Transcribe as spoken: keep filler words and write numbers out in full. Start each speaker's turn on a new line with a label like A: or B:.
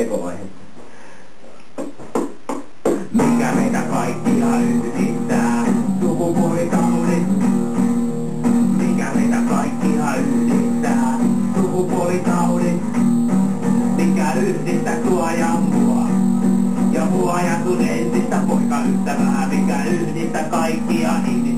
A: tekovaihe. Mikä meitä kaikkia yhdistää? Sukupuolitaudit. Mikä meitä kaikkia yhdistää? Sukupuolitaudit. Mikä yhdistää sua ja mua? Ja mua ja sun entistä poikaystävää. Mikä yhdistää kaikkia ihmisiä?